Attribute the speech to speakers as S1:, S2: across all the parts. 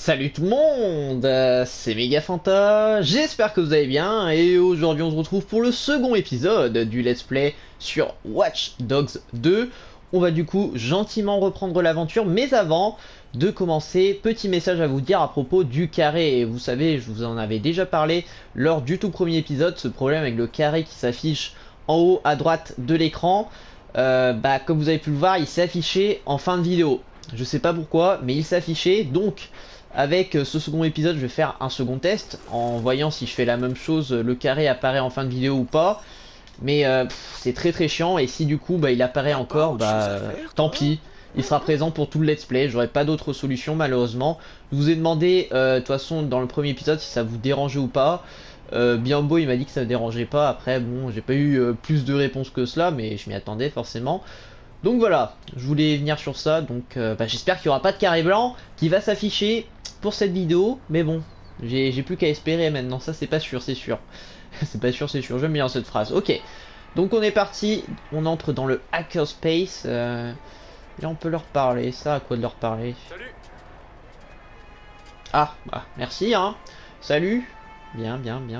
S1: Salut tout le monde, c'est Megafanta, j'espère que vous allez bien et aujourd'hui on se retrouve pour le second épisode du let's play sur Watch Dogs 2. On va du coup gentiment reprendre l'aventure, mais avant de commencer, petit message à vous dire à propos du carré. Et vous savez, je vous en avais déjà parlé lors du tout premier épisode, ce problème avec le carré qui s'affiche en haut à droite de l'écran. Comme vous avez pu le voir, il s'est affiché en fin de vidéo. Je sais pas pourquoi, mais il s'est affiché, donc avec ce second épisode, je vais faire un second test en voyant si je fais la même chose, le carré apparaît en fin de vidéo ou pas. Mais c'est très chiant et si du coup il apparaît encore, tant pis. Il sera présent pour tout le let's play, j'aurai pas d'autre solution malheureusement. Je vous ai demandé de toute façon dans le premier épisode si ça vous dérangeait ou pas. Biambo il m'a dit que ça ne dérangeait pas, après bon j'ai pas eu plus de réponses que cela mais je m'y attendais forcément. Donc voilà, je voulais venir sur ça, donc j'espère qu'il n'y aura pas de carré blanc qui va s'afficher pour cette vidéo, mais bon, j'ai plus qu'à espérer maintenant, ça c'est pas sûr, c'est sûr. C'est pas sûr, c'est sûr, j'aime bien cette phrase. Ok, donc on est parti, on entre dans le hackerspace, là on peut leur parler, ça à quoi de leur parler?
S2: Salut.
S1: Ah, merci hein, salut, bien.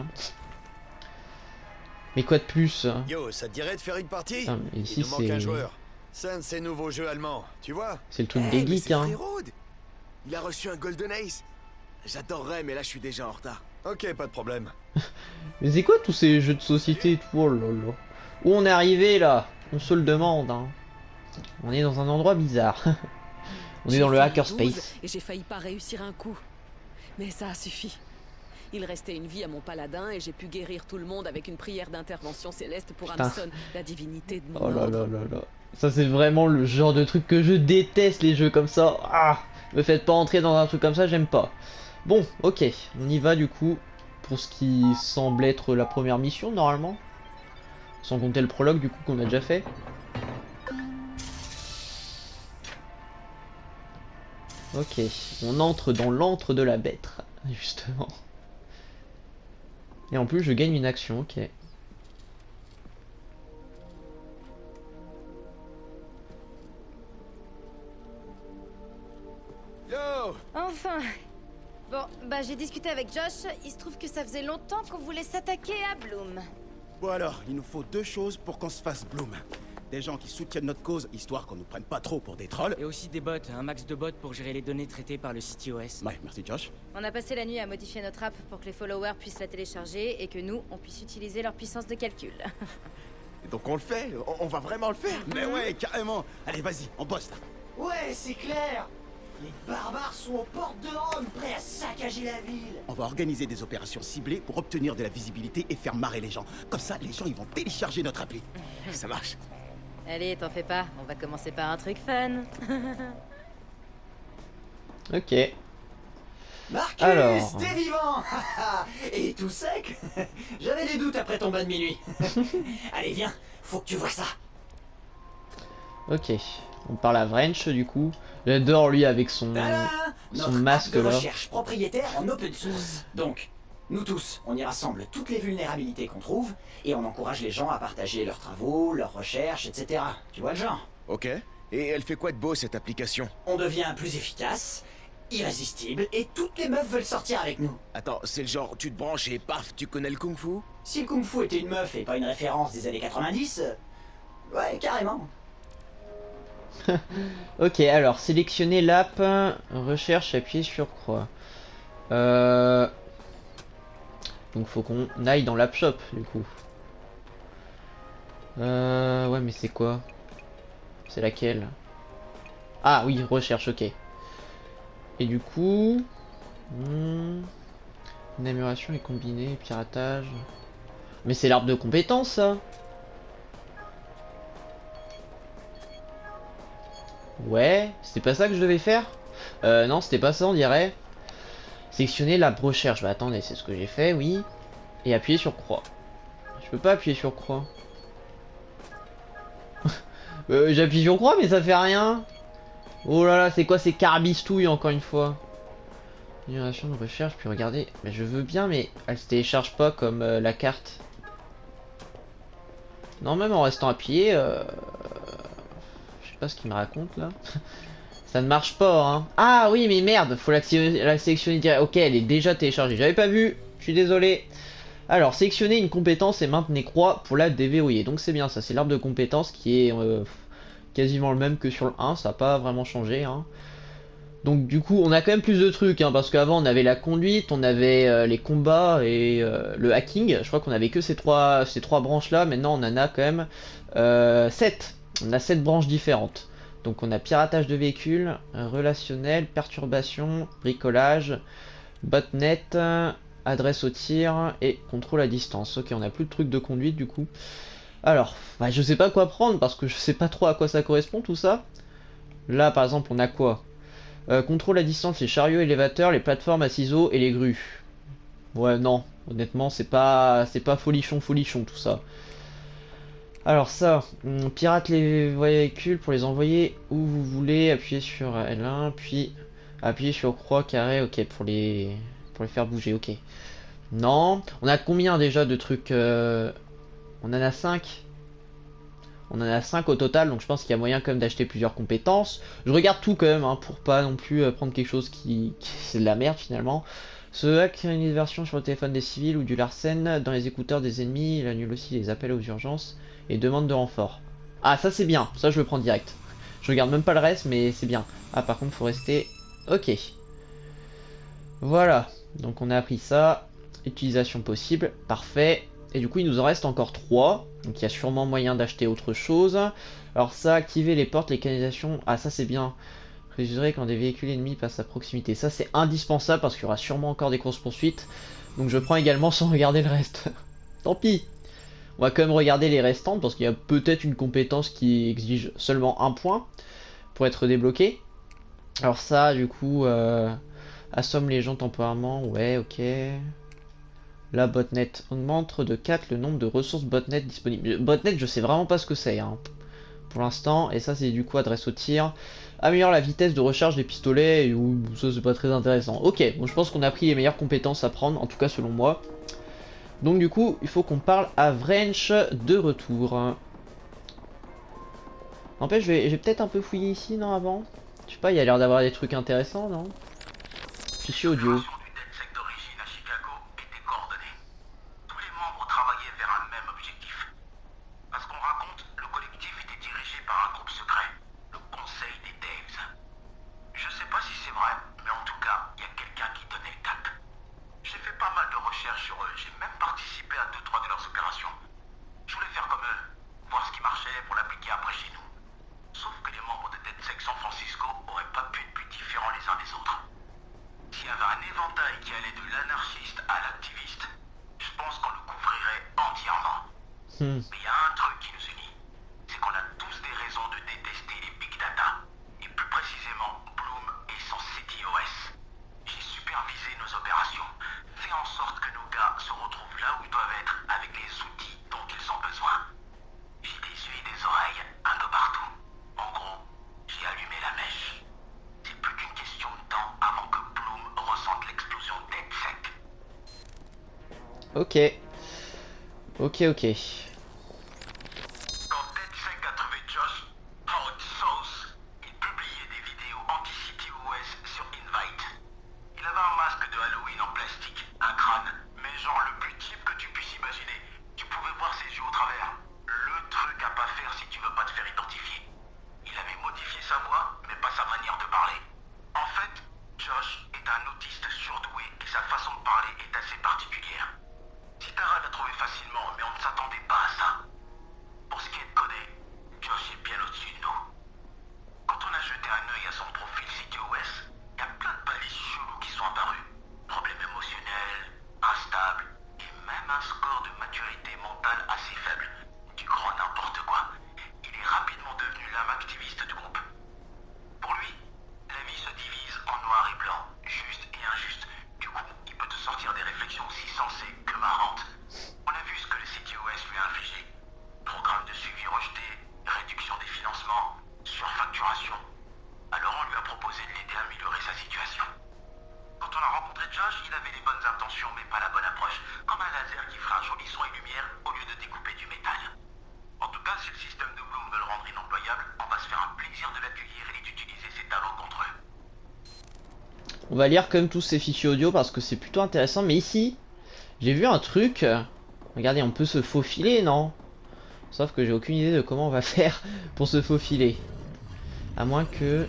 S1: Mais quoi de plus?
S2: Yo, ça te dirait de faire une partie?
S1: Putain, mais ici
S2: Il nous manque un
S1: c'est...
S2: joueur. C'est un de ces nouveaux jeux allemands, tu vois?
S1: C'est le truc
S2: Eh,
S1: des
S2: mais
S1: geeks
S2: c'est
S1: hein.
S2: Freerode. Il a reçu un Golden Ace. J'adorerais, mais là je suis déjà en retard. Ok, pas de problème.
S1: Mais c'est quoi tous ces jeux de société et tout? Oh là là. Où on est arrivé là? On se le demande hein. On est dans un endroit bizarre. On est dans le hackerspace.
S3: Et j'ai failli pas réussir un coup. Mais ça a suffi. Il restait une vie à mon paladin et j'ai pu guérir tout le monde avec une prière d'intervention céleste pour
S1: Putain.
S3: Hamson, la divinité de mon
S1: Oh là
S3: ordre.
S1: là là là. Ça c'est vraiment le genre de truc que je déteste, les jeux comme ça. Ah, me faites pas entrer dans un truc comme ça, j'aime pas. Bon, ok, on y va du coup pour ce qui semble être la première mission normalement. Sans compter le prologue du coup qu'on a déjà fait. Ok, on entre dans l'antre de la bête, justement. Et en plus je gagne une action, ok.
S2: Yo!
S4: Enfin. Bon, j'ai discuté avec Josh, il se trouve que ça faisait longtemps qu'on voulait s'attaquer à Bloom.
S5: Bon alors, il nous faut deux choses pour qu'on se fasse Bloom. Des gens qui soutiennent notre cause, histoire qu'on nous prenne pas trop pour des trolls.
S6: Et aussi des bots, un max de bots pour gérer les données traitées par le CTOS.
S5: Ouais, merci Josh.
S4: On a passé la nuit à modifier notre app pour que les followers puissent la télécharger et que nous, on puisse utiliser leur puissance de calcul.
S5: Donc on le fait, on va vraiment le faire. Mais ouais, carrément. Allez, vas-y, on bosse là.
S7: Ouais, c'est clair. Les barbares sont aux portes de Rome, prêts à saccager la ville.
S5: On va organiser des opérations ciblées pour obtenir de la visibilité et faire marrer les gens. Comme ça, les gens, ils vont télécharger notre appli. Ça marche.
S4: Allez, t'en fais pas, on va commencer par un truc fun.
S1: Ok.
S7: Marcus,
S1: Alors.
S7: t'es vivant. Et tout sec. J'avais des doutes après ton bain de minuit. Allez, viens, faut que tu vois ça.
S1: Ok, on parle à Vrench du coup. J'adore lui avec son
S7: Tada, notre
S1: masque
S7: app de
S1: là.
S7: recherche propriétaire en open source. Donc, nous tous, on y rassemble toutes les vulnérabilités qu'on trouve et on encourage les gens à partager leurs travaux, leurs recherches, etc. Tu vois le genre?
S2: Ok. Et elle fait quoi de beau cette application?
S7: On devient plus efficace, irrésistible et toutes les meufs veulent sortir avec nous.
S2: Attends, c'est le genre tu te branches et paf, tu connais le kung-fu?
S7: Si le kung-fu était une meuf et pas une référence des années 90, ouais, carrément.
S1: Ok, alors sélectionnez l'app, recherche, appuyez sur croix. Donc faut qu'on aille dans l'app shop du coup. Ouais mais c'est quoi? C'est laquelle? Ah oui, recherche, ok. Et du coup... une amélioration est combinée, piratage... Mais c'est l'arbre de compétences ça. Ouais, c'était pas ça que je devais faire? Non, c'était pas ça, on dirait. Sélectionner la recherche. Bah attendez, c'est ce que j'ai fait, oui. Et appuyer sur croix. Je peux pas appuyer sur croix. J'appuie sur croix, mais ça fait rien. Oh là là, c'est quoi ces carbistouilles encore une fois? Génération de recherche, puis regardez. Mais je veux bien, mais elle se télécharge pas comme la carte. Non, même en restant appuyé. Je sais pas ce qu'il me raconte là. Ça ne marche pas, hein. Ah oui, mais merde, faut la sélectionner direct. Ok, elle est déjà téléchargée. J'avais pas vu, je suis désolé. Alors, sélectionner une compétence et maintenez croix pour la déverrouiller. Donc c'est bien ça, c'est l'arbre de compétences qui est quasiment le même que sur le 1, ça n'a pas vraiment changé, hein. Donc du coup, on a quand même plus de trucs, hein, parce qu'avant on avait la conduite, on avait les combats et le hacking. Je crois qu'on avait que ces trois branches là. Maintenant on en a quand même 7. On a 7 branches différentes. Donc on a piratage de véhicules, relationnel, perturbation, bricolage, botnet, adresse au tir et contrôle à distance. Ok, on a plus de trucs de conduite du coup. Alors, bah, je sais pas quoi prendre parce que je sais pas trop à quoi ça correspond tout ça. Là par exemple on a quoi? Contrôle à distance, les chariots élévateurs, les plateformes à ciseaux et les grues. Ouais, non, honnêtement, c'est pas folichon tout ça. Alors ça, on pirate les véhicules pour les envoyer où vous voulez, appuyez sur L1, puis appuyez sur croix carré, ok, pour les faire bouger, ok. Non, on a combien déjà de trucs on en a 5. On en a 5 au total, donc je pense qu'il y a moyen quand même d'acheter plusieurs compétences. Je regarde tout quand même, hein, pour pas non plus prendre quelque chose qui c'est de la merde finalement. Ce hack crée une version sur le téléphone des civils ou du larcène dans les écouteurs des ennemis. Il annule aussi les appels aux urgences et demande de renfort. Ah, ça c'est bien, ça je le prends direct. Je regarde même pas le reste, mais c'est bien. Ah, par contre, faut rester. Ok. Voilà, donc on a appris ça. Utilisation possible, parfait. Et du coup, il nous en reste encore 3. Donc il y a sûrement moyen d'acheter autre chose. Alors ça, activer les portes, les canalisations. Ah, ça c'est bien. Réduire quand des véhicules ennemis passent à proximité. Ça c'est indispensable parce qu'il y aura sûrement encore des courses poursuites. Donc je prends également sans regarder le reste. Tant pis. On va quand même regarder les restantes parce qu'il y a peut-être une compétence qui exige seulement un point pour être débloqué. Alors ça, du coup, assomme les gens temporairement. Ouais, ok. La botnet augmente de 4 le nombre de ressources botnet disponibles. Botnet, je sais vraiment pas ce que c'est, hein, pour l'instant. Et ça, c'est du coup adresse au tir. Améliore la vitesse de recharge des pistolets. Ou ça, c'est pas très intéressant. Ok, bon, je pense qu'on a pris les meilleures compétences à prendre, en tout cas selon moi. Donc du coup, il faut qu'on parle à Wrench de retour. N'empêche, je vais peut-être un peu fouiller ici, non, avant. Je sais pas, il y a l'air d'avoir des trucs intéressants, non? Fichier audio.
S2: Mais il y a un truc qui nous unit, c'est qu'on a tous des raisons de détester les big data, et plus précisément Bloom et son CTOS. J'ai supervisé nos opérations, fait en sorte que nos gars se retrouvent là où ils doivent être, avec les outils dont ils ont besoin. J'ai des yeux et des oreilles un peu partout. En gros, j'ai allumé la mèche. C'est plus qu'une question de temps avant que Bloom ressente l'explosion d'EdSec.
S1: Ok. Ok.
S2: Quand DedSec a trouvé Josh, Hot Sauce, il publiait des vidéos anti-CTOS sur Invite. Il avait un masque de Halloween en plastique, un crâne, mais genre le plus type que tu puisses imaginer. Tu pouvais voir ses yeux au travers. Le truc à pas faire si tu veux pas te faire identifier. Il avait modifié sa voix, mais pas sa manière de parler. En fait, Josh est un autiste surdoué et sa façon de parler est assez particulière. Tara l'a trouvé facilement, mais on ne s'attendait pas à ça. Pour ce qui est de coder, Josh est bien au-dessus de nous. Quand on a jeté un œil à son profil CTOS, il y a plein de balises cheloues qui sont apparues. Problèmes émotionnels, instables, et même un score de maturité mentale assez faible. Du grand n'importe quoi. Il est rapidement devenu l'âme activiste du groupe. Pour lui, la vie se divise en noir et blanc, juste et injuste. Du coup, il peut te sortir des réflexions aussi sensées que marrantes. On a vu ce que le CTOS lui a infligé. Programme de suivi rejeté, réduction des financements, surfacturation. Alors on lui a proposé de l'aider à améliorer sa situation. Quand on a rencontré Josh, il avait les bonnes intentions mais pas la bonne approche. Comme un laser qui fera un joli son et lumière au lieu de découper du métal. En tout cas, si le système de Bloom veut le rendre inemployable, on va se faire un plaisir de l'accueillir et d'utiliser ses talents contre eux.
S1: On va lire comme tous ces fichiers audio parce que c'est plutôt intéressant. Mais ici, j'ai vu un truc. Regardez, on peut se faufiler, non? Sauf que j'ai aucune idée de comment on va faire pour se faufiler. À moins que...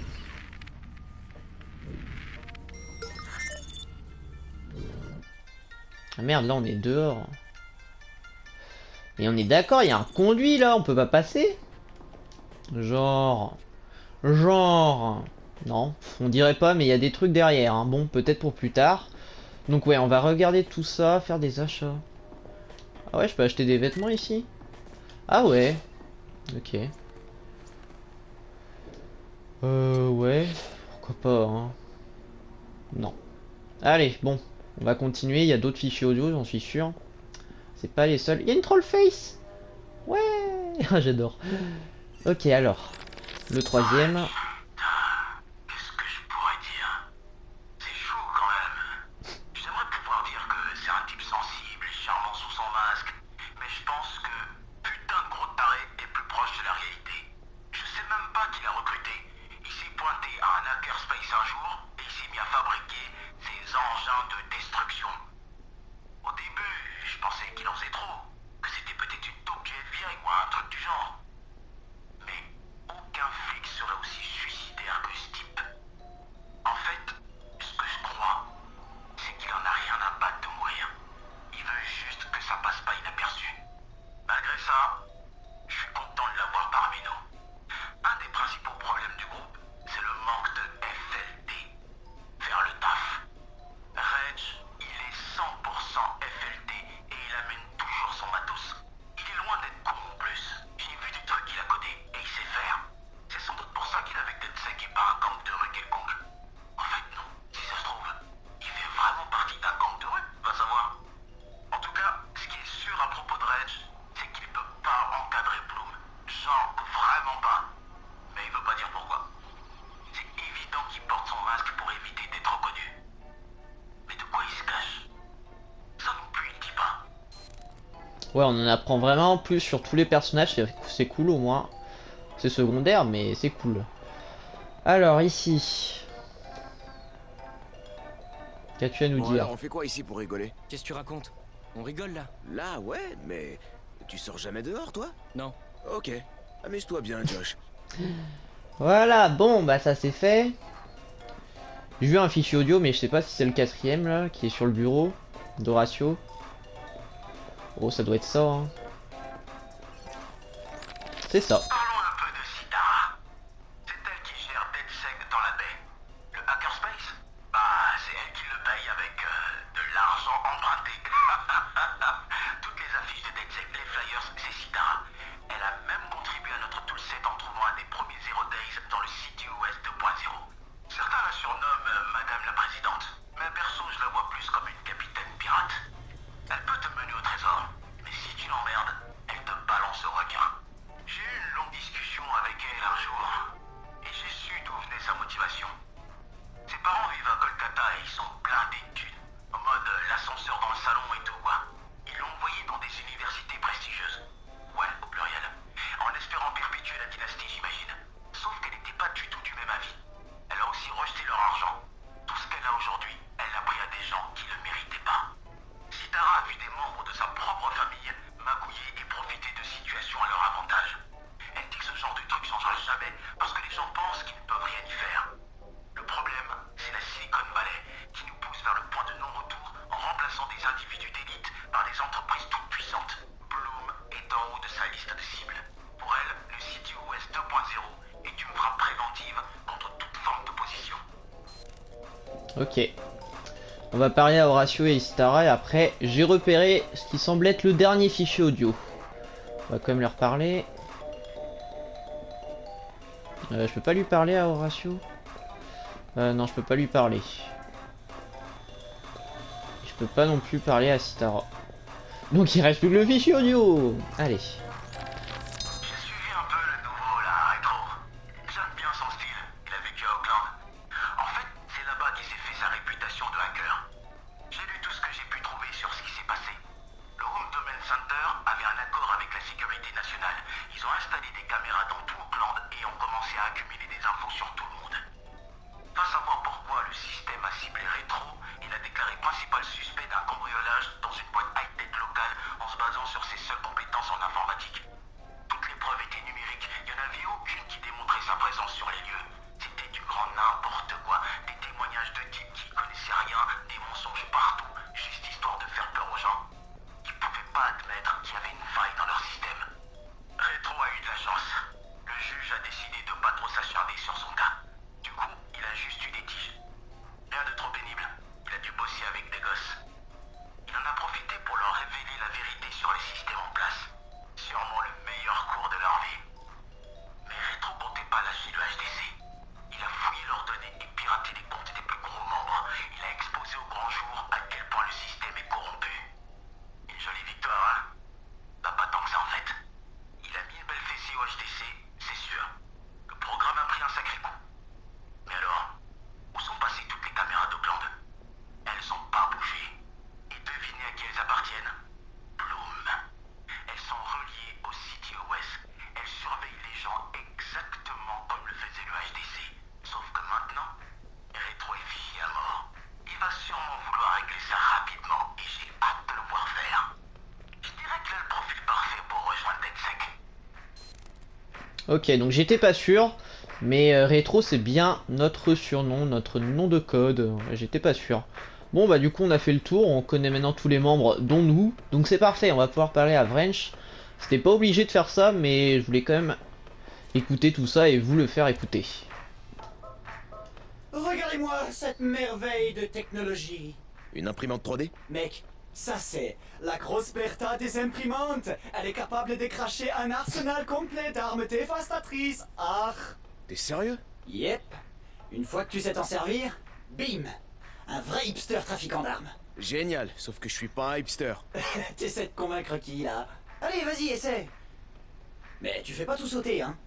S1: Ah merde, là on est dehors. Et on est d'accord, il y a un conduit là, on peut pas passer? Genre... Non, on dirait pas, mais il y a des trucs derrière. Hein. Bon, peut-être pour plus tard. Donc ouais, on va regarder tout ça, faire des achats. Ah ouais, je peux acheter des vêtements ici? Ah ouais. Ok. Ouais. Pourquoi pas, hein. Non. Allez, bon. On va continuer, il y a d'autres fichiers audio, j'en suis sûr. C'est pas les seuls. Il y a une troll face. Ouais. J'adore. Ok, alors. Le troisième.
S2: Qu'est-ce que je pourrais dire? C'est chaud quand même. J'aimerais pouvoir dire que c'est un type sensible et charmant sous son masque, mais je pense que putain de gros taré est plus proche de la réalité. Je sais même pas qui l'a recruté. Il s'est pointé à un hackerspace un jour et il s'est mis à fabriquer ses engins de destruction. Au début, je pensais qu'il en faisait trop, que c'était peut-être une taupe du FBI ou un truc du genre. Mais aucun flic serait aussi suicidaire que ce type. En fait, ce que je crois, c'est qu'il en a rien à battre de mourir. Il veut juste que ça passe pas inaperçu. Malgré ça, je suis content de l'avoir parmi nous. Un des principaux problèmes du groupe, c'est le manque de FLT. Faire le taf. Reg, il est 100% FLT et il amène toujours son matos. Il est loin d'être con en plus. J'ai vu des trucs qu'il a codés et il sait faire. C'est sans doute pour ça qu'il est avec DedSec et pas un gang de rue quelconque. En fait non, si ça se trouve, il fait vraiment partie d'un gang de rue, va savoir. En tout cas, ce qui est sûr à propos de Reg, c'est qu'il peut pas encadrer Bloom. Genre vraiment pas. Mais il veut pas dire pourquoi. C'est évident qu'il porte son masque pour éviter d'être reconnu. Mais de quoi il se cache? Ça non plus, il dit pas.
S1: Ouais, on en apprend vraiment plus sur tous les personnages. C'est cool au moins. C'est secondaire, mais c'est cool. Alors, ici. Qu'as-tu à nous
S8: Bon,
S1: dire?
S8: alors, on fait quoi ici pour rigoler?
S6: Qu'est-ce que tu racontes? On rigole là?
S8: Là, ouais, mais tu sors jamais dehors, toi?
S6: Non.
S8: Ok, amuse-toi bien, Josh.
S1: Voilà, bon, bah ça c'est fait. J'ai vu un fichier audio, mais je sais pas si c'est le quatrième là, qui est sur le bureau d'Horatio. Oh, ça doit être ça, hein. C'est ça.
S2: Parlons un peu de Sitara. C'est elle qui gère DedSec dans la baie. Le hackerspace? Bah, c'est elle qui le paye avec de l'argent emprunté. Toutes les affiches de DedSec, les flyers, c'est Sitara. Elle a même contribué à notre toolset en trouvant un des premiers Zero Days dans le CTOS 2.0. Certains la surnomment Madame la Présidente, mais perso, je la vois plus comme une capitaine pirate. Elle peut te mener au trésor, mais si tu l'emmerdes, elle te balance au requin. J'ai eu une longue discussion avec elle un jour, et j'ai su d'où venait sa motivation. Ses parents vivent à Kolkata et ils sont blindés de thunes, en mode l'ascenseur dans le salon et tout quoi. Ils l'ont envoyée dans des universités prestigieuses. Ouais, au pluriel. En espérant perpétuer la dynastie, j'imagine. Sauf qu'elle n'était pas du tout du même avis. Elle a aussi rejeté leur argent. Tout ce qu'elle a aujourd'hui, elle l'a pris à des gens qui le méritaient pas. Sitara a vu des membres de sa propre famille magouiller et profiter de situations à leur avantage. Elle dit que ce genre de truc changera jamais parce que les gens pensent qu'ils ne peuvent rien y faire. Le problème, c'est la Silicon Valley qui nous pousse vers le point de non-retour en remplaçant des individus d'élite par des entreprises toutes puissantes. Bloom est en haut de sa liste de cibles. Pour elle, le CTOS 2.0 est une frappe préventive contre toute forme d'opposition.
S1: Ok. On va parler à Horatio et Sitara et après j'ai repéré ce qui semble être le dernier fichier audio. On va quand même leur parler. Je peux pas lui parler à Horatio? Non, je peux pas lui parler. Je peux pas non plus parler à Sitara. Donc il reste plus que le fichier audio. Allez.
S2: J'ai suivi un peu le nouveau là, Retro. J'aime bien son style. Il a vécu à Auckland. En fait, c'est là-bas qu'il s'est fait sa réputation de hacker. J'ai lu tout ce que j'ai pu trouver sur ce qui s'est passé. Le Home Domain Center avait un accord avec la sécurité nationale.
S1: Ok, donc j'étais pas sûr, mais Rétro c'est bien notre surnom, notre nom de code. J'étais pas sûr. Bon bah du coup on a fait le tour, on connaît maintenant tous les membres dont nous, donc c'est parfait, on va pouvoir parler à Vrench. C'était pas obligé de faire ça, mais je voulais quand même écouter tout ça et vous le faire écouter.
S7: Regardez-moi cette merveille de technologie.
S8: Une imprimante 3D?
S7: Mec, ça c'est la grosse Bertha des imprimantes. Elle est capable de cracher un arsenal complet d'armes dévastatrices. Ah.
S8: T'es sérieux?
S7: Yep. Une fois que tu sais t'en servir, bim. Un vrai hipster trafiquant d'armes.
S8: Génial, sauf que je suis pas un hipster.
S7: T'essaies de convaincre qui là? Allez, vas-y, essaie. Mais tu fais pas tout sauter, hein.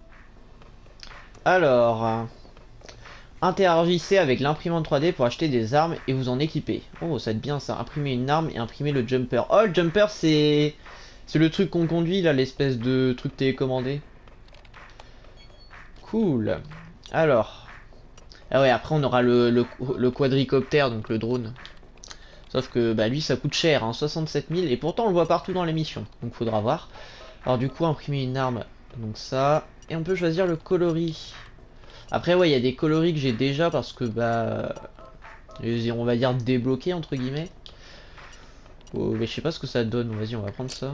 S1: Alors, interagissez avec l'imprimante 3D pour acheter des armes et vous en équiper. Oh, ça va être bien ça, imprimer une arme et imprimer le jumper. Oh, le jumper c'est le truc qu'on conduit là, l'espèce de truc télécommandé. Cool. Alors, ah ouais, après on aura le quadricoptère, donc le drone. Sauf que bah lui ça coûte cher, hein, 67 000, et pourtant on le voit partout dans l'émission, donc faudra voir. Alors du coup imprimer une arme, donc ça, et on peut choisir le coloris. Après ouais, il y a des coloris que j'ai déjà parce que bah, on va dire débloqués entre guillemets. Oh, mais je sais pas ce que ça donne, vas-y on va prendre ça.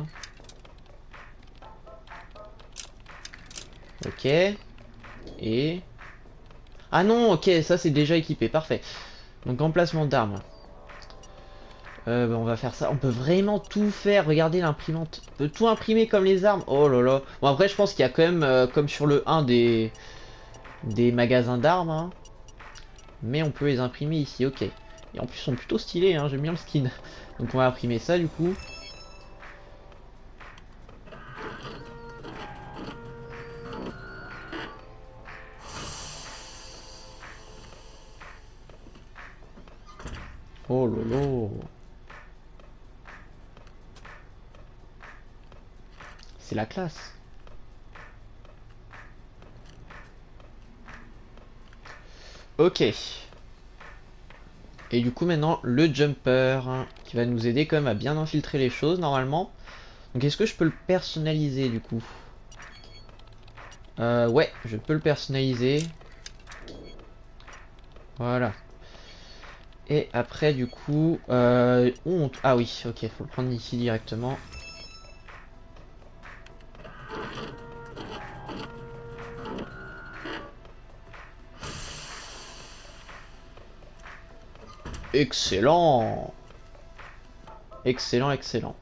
S1: Ok. Et... ah non, ok, ça c'est déjà équipé, parfait. Donc emplacement d'armes. Bah, on va faire ça, on peut vraiment tout faire, regardez l'imprimante. On peut tout imprimer comme les armes, oh là là. Bon après je pense qu'il y a quand même, comme sur le 1, des magasins d'armes. Hein. Mais on peut les imprimer ici, ok. Et en plus ils sont plutôt stylés, hein, j'aime bien le skin. Donc on va imprimer ça du coup. Oh lolo. C'est la classe. Ok. Et du coup maintenant le jumper hein, qui va nous aider quand même à bien infiltrer les choses normalement. Donc est-ce que je peux le personnaliser du coup? Ouais, je peux le personnaliser. Voilà. Et après du coup ah oui ok, faut le prendre ici directement. Excellent. Excellent, excellent.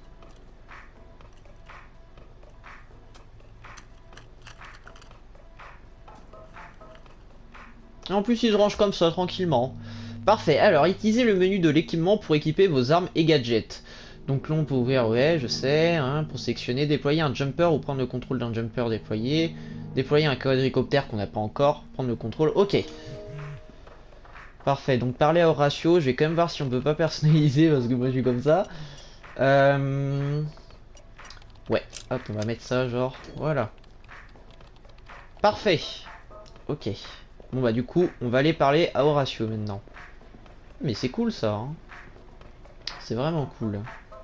S1: Et en plus il se range comme ça tranquillement. Parfait, alors utilisez le menu de l'équipement pour équiper vos armes et gadgets. Donc là on peut ouvrir, ouais je sais, hein, pour sélectionner, déployer un jumper ou prendre le contrôle d'un jumper déployé. Déployer un quadricoptère qu'on n'a pas encore, prendre le contrôle, ok. Parfait, donc parler à Horatio, je vais quand même voir si on peut pas personnaliser parce que moi je suis comme ça. Ouais, hop on va mettre ça genre, voilà. Parfait, ok. Bon bah du coup on va aller parler à Horatio maintenant. Mais c'est cool ça, hein. C'est vraiment cool.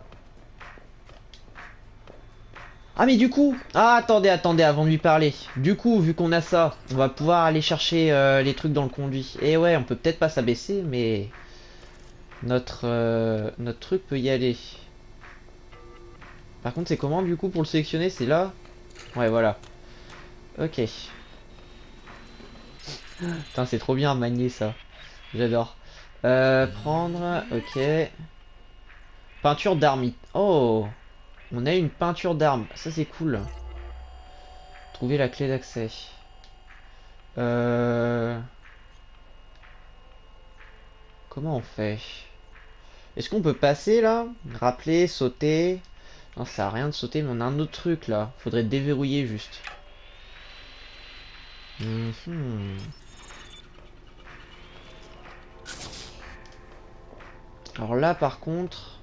S1: Ah mais du coup, ah attendez avant de lui parler. Du coup vu qu'on a ça, on va pouvoir aller chercher les trucs dans le conduit. Et ouais, on peut peut-être pas s'abaisser, mais notre truc peut y aller. Par contre c'est comment du coup pour le sélectionner? C'est là? Ouais voilà. Ok. Putain c'est trop bien à manier ça. J'adore. Prendre, ok. Peinture d'armes. Oh, on a une peinture d'armes. Ça c'est cool. Trouver la clé d'accès. Comment on fait? Est-ce qu'on peut passer là? Rappeler, sauter? Non, ça a rien de sauter, mais on a un autre truc là. Faudrait déverrouiller juste. Alors là par contre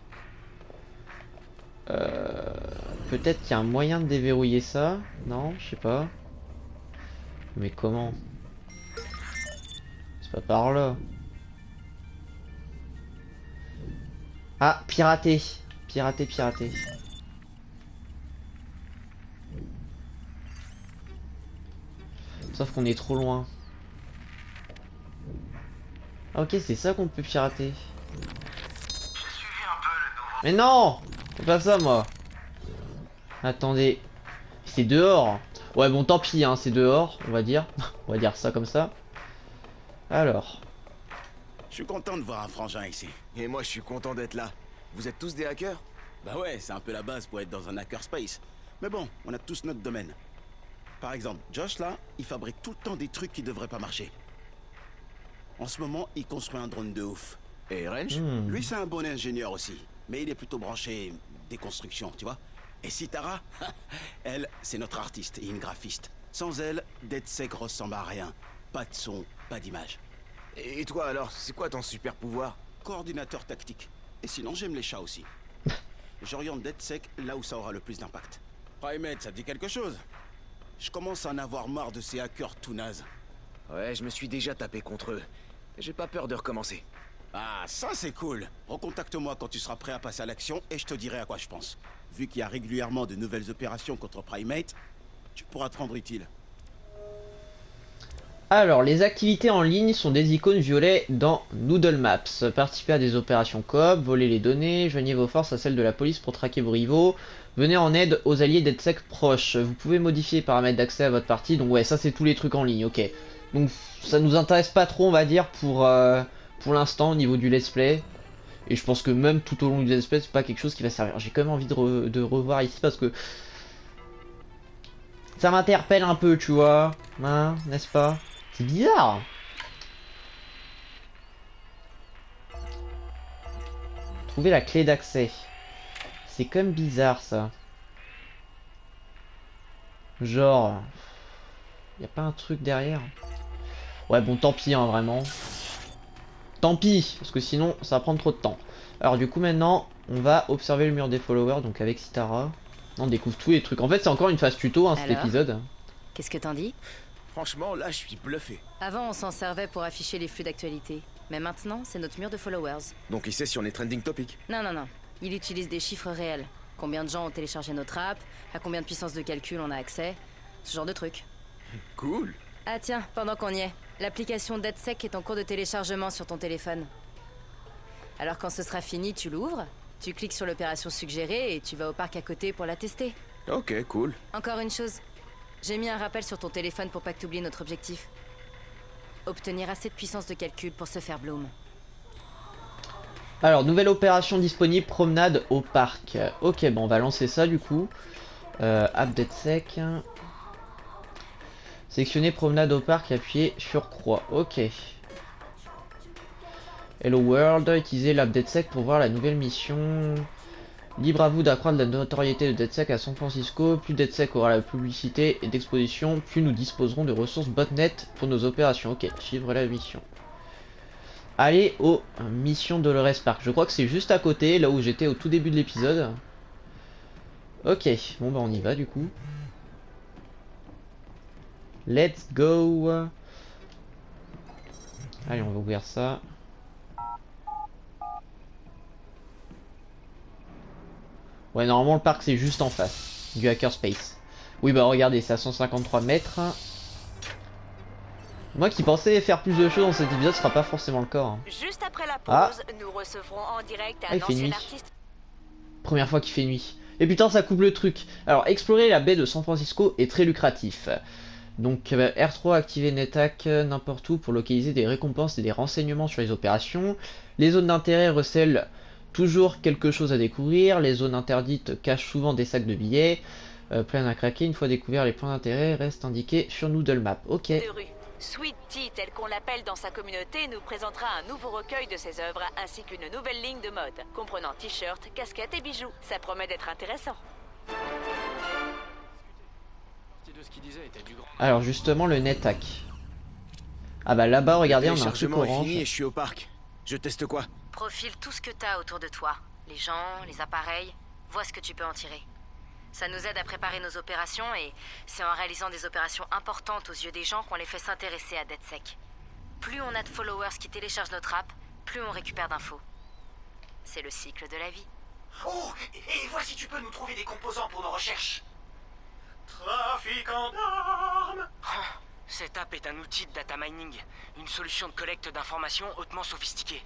S1: peut-être qu'il y a un moyen de déverrouiller ça. Non, je sais pas. Mais comment? C'est pas par là. Ah, pirater. Pirater. Sauf qu'on est trop loin. Ah, ok, c'est ça qu'on peut pirater. Mais non! C'est pas ça, moi. Attendez. C'est dehors. Ouais, bon, tant pis, hein, c'est dehors, on va dire. On va dire ça comme ça. Alors.
S5: Je suis content de voir un frangin ici.
S8: Et moi, je suis content d'être là. Vous êtes tous des hackers?
S5: Bah ouais, c'est un peu la base pour être dans un hackerspace. Mais bon, on a tous notre domaine. Par exemple, Josh là, il fabrique tout le temps des trucs qui devraient pas marcher. En ce moment, il construit un drone de ouf.
S8: Et Range?
S5: Lui, c'est un bon ingénieur aussi. Mais il est plutôt branché déconstruction, tu vois. Et Sitara, elle, c'est notre artiste et une graphiste. Sans elle, DeadSec ressemble à rien. Pas de son, pas d'image.
S8: Et toi alors, c'est quoi ton super pouvoir?
S5: Coordinateur tactique. Et sinon, j'aime les chats aussi. J'oriente DeadSec là où ça aura le plus d'impact. Primate, ça te dit quelque chose? Je commence à en avoir marre de ces hackers tout nazes.
S8: Ouais, je me suis déjà tapé contre eux. J'ai pas peur de recommencer.
S5: Ah, ça c'est cool. Recontacte-moi quand tu seras prêt à passer à l'action et je te dirai à quoi je pense. Vu qu'il y a régulièrement de nouvelles opérations contre Primate, tu pourras te rendre utile.
S1: Alors, les activités en ligne sont des icônes violettes dans Noodle Maps. Participez à des opérations coop, volez les données, joignez vos forces à celles de la police pour traquer vos rivaux, venez en aide aux alliés DeadSec proches. Vous pouvez modifier les paramètres d'accès à votre partie, donc ouais, ça c'est tous les trucs en ligne, ok. Donc ça nous intéresse pas trop, on va dire, pour l'instant au niveau du let's play. Et je pense que même tout au long du let's play, c'est pas quelque chose qui va servir. J'ai quand même envie de revoir ici parce que ça m'interpelle un peu, tu vois, hein, n'est-ce pas? C'est bizarre. Trouver la clé d'accès. C'est quand même bizarre ça. Genre, y a pas un truc derrière? Ouais, bon, tant pis, hein, vraiment. Tant pis, parce que sinon, ça va prendre trop de temps. Alors du coup, maintenant, on va observer le mur des followers, donc avec Sitara. On découvre tous les trucs. En fait, c'est encore une phase tuto, hein, cet
S4: Alors,
S1: épisode.
S4: qu'est-ce que t'en dis?
S8: Franchement, là, je suis bluffé.
S4: Avant, on s'en servait pour afficher les flux d'actualité. Mais maintenant, c'est notre mur de followers.
S8: Donc il sait si on est trending topic.
S4: Non, non, non. Il utilise des chiffres réels. Combien de gens ont téléchargé notre app, à combien de puissance de calcul on a accès, ce genre de trucs.
S8: Cool.
S4: Ah tiens, pendant qu'on y est, l'application DeadSec est en cours de téléchargement sur ton téléphone. Alors quand ce sera fini, tu l'ouvres, tu cliques sur l'opération suggérée et tu vas au parc à côté pour la tester.
S8: Ok, cool.
S4: Encore une chose, j'ai mis un rappel sur ton téléphone pour pas que t'oublies notre objectif. Obtenir assez de puissance de calcul pour se faire Bloom.
S1: Alors, nouvelle opération disponible, promenade au parc. Ok, bon, on va lancer ça du coup. App DeadSec. Sélectionner promenade au parc, appuyez sur croix. Ok. Hello World, utilisez l'app DeadSec pour voir la nouvelle mission. Libre à vous d'accroître la notoriété de DeadSec à San Francisco. Plus DeadSec aura la publicité et d'exposition, plus nous disposerons de ressources botnet pour nos opérations. Ok, suivre la mission. Allez aux missions Dolores Park. Je crois que c'est juste à côté, là où j'étais au tout début de l'épisode. Ok, bon bah on y va du coup. Let's go. Allez, on va ouvrir ça. Ouais, normalement le parc c'est juste en face du hackerspace. Oui, bah regardez, c'est à 153 mètres. Moi qui pensais faire plus de choses dans cet épisode, ce sera pas forcément le cas. Hein.
S9: Juste après la pause, nous recevrons en direct un
S1: il fait
S9: ancien
S1: nuit.
S9: artiste.
S1: Première fois qu'il fait nuit. Et putain, ça coupe le truc. Alors, explorer la baie de San Francisco est très lucratif. Donc, R3, activer NetHack n'importe où pour localiser des récompenses et des renseignements sur les opérations. Les zones d'intérêt recèlent toujours quelque chose à découvrir. Les zones interdites cachent souvent des sacs de billets. Plein à craquer. Une fois découvert les points d'intérêt, restent indiqués sur Noodle Map. Ok.
S9: De rue. Sweet Tea, tel qu'on l'appelle dans sa communauté, nous présentera un nouveau recueil de ses œuvres ainsi qu'une nouvelle ligne de mode, comprenant t-shirts, casquettes et bijoux. Ça promet d'être intéressant.
S1: Alors justement le NetHack. Ah bah là-bas, regardez, on a un truc
S8: Téléchargement est
S1: orange.
S8: fini et je suis au parc. Je teste quoi?
S4: Profile tout ce que t'as autour de toi. Les gens, les appareils, vois ce que tu peux en tirer. Ça nous aide à préparer nos opérations et c'est en réalisant des opérations importantes aux yeux des gens qu'on les fait s'intéresser à DeadSec. Plus on a de followers qui téléchargent notre app, plus on récupère d'infos. C'est le cycle de la vie.
S2: Oh, et vois si tu peux nous trouver des composants pour nos recherches. Trafiquant d'armes.
S6: Cette app est un outil de data mining, une solution de collecte d'informations hautement sophistiquée.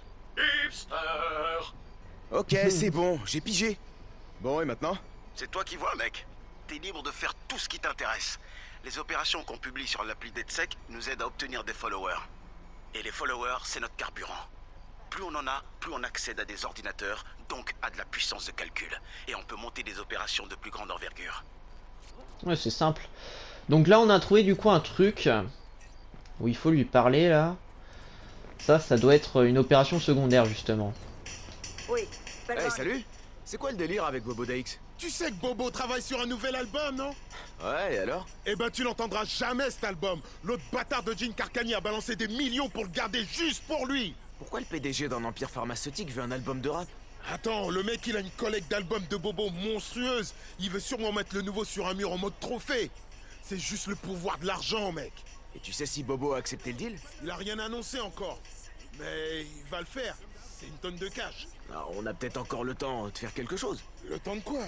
S8: Ok, c'est bon, j'ai pigé. Bon, et maintenant?
S5: C'est toi qui vois, mec. T'es libre de faire tout ce qui t'intéresse. Les opérations qu'on publie sur l'appli DeadSec nous aident à obtenir des followers. Et les followers, c'est notre carburant. Plus on en a, plus on accède à des ordinateurs, donc à de la puissance de calcul. Et on peut monter des opérations de plus grande envergure.
S1: Ouais, c'est simple. Donc là, on a trouvé du coup un truc où il faut lui parler là. Ça doit être une opération secondaire justement.
S9: Oui,
S8: Hey, salut! C'est quoi le délire avec Bobo Dakes?
S10: Tu sais que Bobo travaille sur un nouvel album, non?
S8: Ouais, et alors?
S10: Eh ben tu n'entendras jamais cet album. L'autre bâtard de Gene Carcani a balancé des millions pour le garder juste pour lui.
S8: Pourquoi le PDG d'un empire pharmaceutique veut un album de rap?
S10: Attends, le mec il a une collecte d'albums de Bobo monstrueuse. Il veut sûrement mettre le nouveau sur un mur en mode trophée. C'est juste le pouvoir de l'argent, mec.
S8: Et tu sais si Bobo a accepté le deal?
S10: Il a rien annoncé encore. Mais il va le faire. C'est une tonne de cash.
S8: Alors, on a peut-être encore le temps de faire quelque chose.
S10: Le temps de quoi?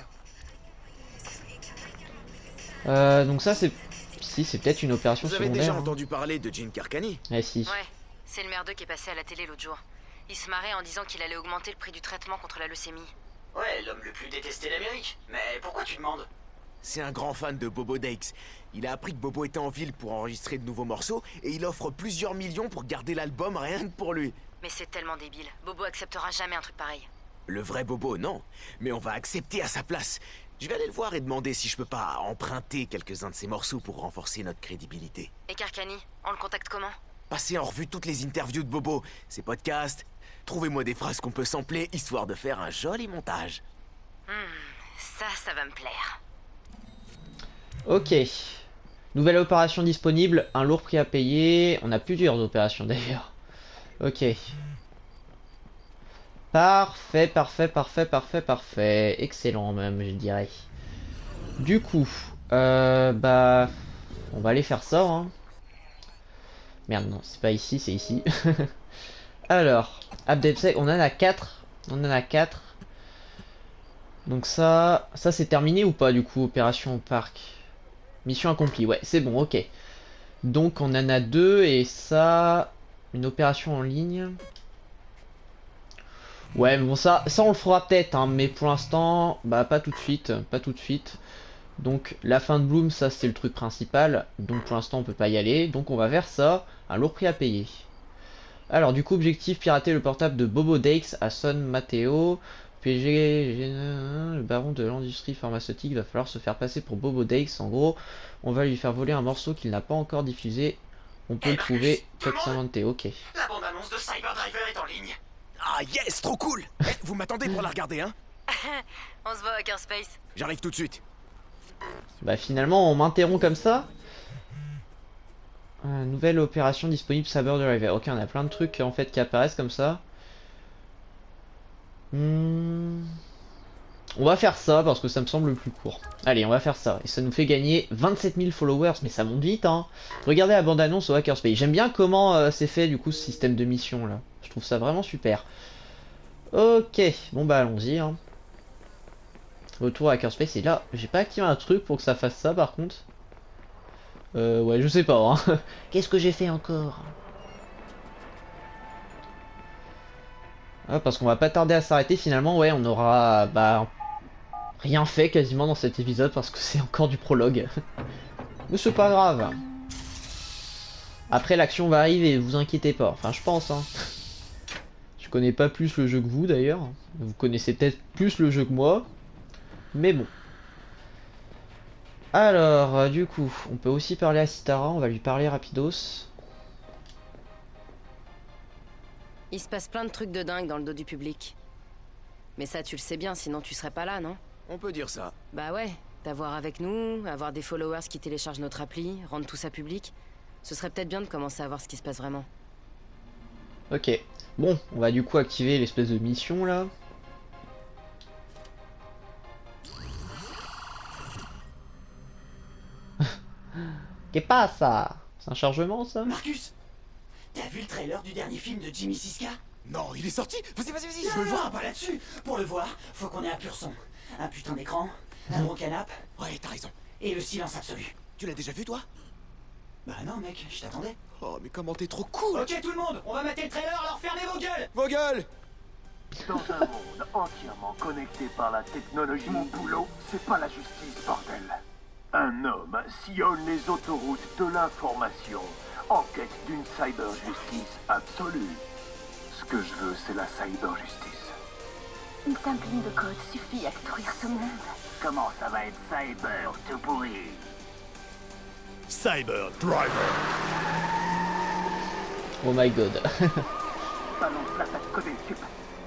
S1: Donc ça c'est... Si, c'est peut-être une opération
S8: Vous avez
S1: secondaire.
S8: déjà
S1: hein.
S8: entendu parler de Gene Carcani?
S1: Eh si.
S4: Ouais, c'est le merdeux qui est passé à la télé l'autre jour. Il se marrait en disant qu'il allait augmenter le prix du traitement contre la leucémie.
S7: Ouais, l'homme le plus détesté d'Amérique. Mais pourquoi tu demandes?
S8: C'est un grand fan de Bobo Dakes. Il a appris que Bobo était en ville pour enregistrer de nouveaux morceaux et il offre plusieurs millions pour garder l'album rien que pour lui.
S4: Mais c'est tellement débile. Bobo acceptera jamais un truc pareil.
S8: Le vrai Bobo, non. Mais on va accepter à sa place. Je vais aller le voir et demander si je peux pas emprunter quelques-uns de ses morceaux pour renforcer notre crédibilité.
S4: Et Carcani, on le contacte comment?
S8: Passez en revue toutes les interviews de Bobo, ses podcasts. Trouvez-moi des phrases qu'on peut sampler, histoire de faire un joli montage.
S4: Ça va me plaire.
S1: Ok. Nouvelle opération disponible, un lourd prix à payer. On a plusieurs opérations d'ailleurs. Ok. Parfait, parfait, parfait, parfait, parfait. Excellent même, je dirais. Du coup, bah... On va aller faire ça, hein. Merde, non, c'est pas ici, c'est ici. Alors, AppDevSec, on en a 4. On en a 4. Donc ça c'est terminé ou pas du coup, opération au parc? Mission accomplie, ouais, c'est bon, ok. Donc on en a 2 et ça... Une opération en ligne. Ouais, mais bon, ça on le fera peut-être, hein, mais pour l'instant, bah pas tout de suite, pas tout de suite. Donc la fin de Bloom, ça c'est le truc principal, donc pour l'instant on peut pas y aller, donc on va vers ça, un lourd prix à payer. Alors du coup, objectif, pirater le portable de Bobo Dakes à San Mateo. PG, le baron de l'industrie pharmaceutique, va falloir se faire passer pour Bobo Dakes. En gros, on va lui faire voler un morceau qu'il n'a pas encore diffusé. On peut le trouver, Code Sainte, ok.
S7: La bande-annonce de Cyberdriver est en ligne.
S8: Ah yes, trop cool. Vous m'attendez pour la regarder, hein?
S4: On se voit à Hackerspace.
S8: J'arrive tout de suite.
S1: Bah finalement, on m'interrompt comme ça. Nouvelle opération disponible Cyberdriver. Ok, on a plein de trucs en fait qui apparaissent comme ça. On va faire ça parce que ça me semble le plus court. Allez, on va faire ça. Et ça nous fait gagner 27 000 followers. Mais ça monte vite, hein. Regardez la bande-annonce au Hackerspace. J'aime bien comment c'est fait du coup ce système de mission là. Je trouve ça vraiment super. Ok, bon bah allons-y, hein. Retour à Hackerspace. Et là, j'ai pas activé un truc pour que ça fasse ça par contre. Ouais, je sais pas, hein. Qu'est-ce que j'ai fait encore? Ah, parce qu'on va pas tarder à s'arrêter finalement, ouais, on aura bah rien fait quasiment dans cet épisode parce que c'est encore du prologue. Mais c'est pas grave. Après l'action va arriver, vous inquiétez pas, enfin je pense, hein. Je connais pas plus le jeu que vous d'ailleurs, vous connaissez peut-être plus le jeu que moi, mais bon. Alors, du coup, on peut aussi parler à Sitara, on va lui parler rapidos.
S3: Il se passe plein de trucs de dingue dans le dos du public. Mais ça, tu le sais bien, sinon tu serais pas là, non?
S8: On peut dire ça.
S3: Bah ouais, t'avoir avec nous, avoir des followers qui téléchargent notre appli, rendre tout ça public. Ce serait peut-être bien de commencer à voir ce qui se passe vraiment.
S1: Ok, bon, on va du coup activer l'espèce de mission là. Qu'est-ce passe ça? C'est un chargement ça?
S7: Marcus, t'as vu le trailer du dernier film de Jimmy Siska?
S10: Non, il est sorti. Vas-y, vas-y, vas-y.
S7: Je veux le voir, pas là-dessus. Pour le voir, faut qu'on ait un pur son. Un putain d'écran, un gros canapé,
S8: Ouais, t'as raison.
S7: et le silence absolu.
S8: Tu l'as déjà vu, toi?
S7: Bah non mec, je t'attendais.
S8: Oh, mais comment t'es trop cool!
S7: Ok tout le monde, on va mater le trailer, alors fermez vos gueules!
S8: Vos gueules!
S2: Dans un monde entièrement connecté par la technologie, mon boulot, c'est pas la justice, bordel. Un homme sillonne les autoroutes de l'information en quête d'une cyber-justice absolue. Ce que je veux, c'est la cyber-justice.
S11: Une simple ligne de code suffit à détruire ce monde.
S2: Comment ça va être cyber tout pourri?
S10: Cyber Driver.
S1: Oh my god.
S2: Balance l'attaque codée, sup.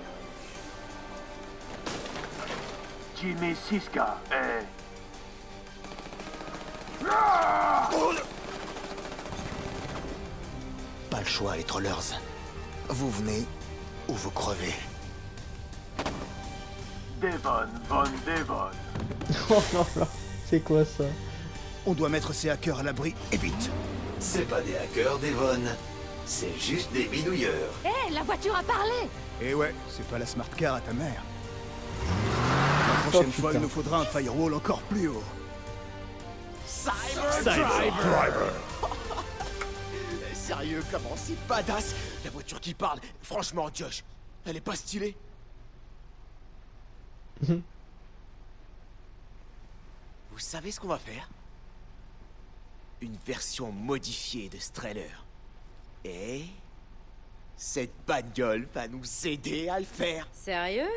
S2: Jimmy Siska est...
S5: Pas le choix, les trollers. Vous venez ou vous crevez.
S2: Devon Von Devon.
S1: Oh non, non. C'est quoi ça?
S5: On doit mettre ces hackers à l'abri et vite.
S12: C'est pas des hackers, Devon. C'est juste des bidouilleurs.
S11: Hé, la voiture a parlé!
S5: Et ouais, c'est pas la smart car à ta mère. La prochaine fois, il nous faudra un firewall encore plus haut.
S8: Cyber
S10: Driver.
S8: Sérieux, comment c'est badass! La voiture qui parle, franchement, Josh, elle est pas stylée? Vous savez ce qu'on va faire? Une version modifiée de ce trailer. Et... cette bagnole va nous aider à le faire.
S13: Sérieux?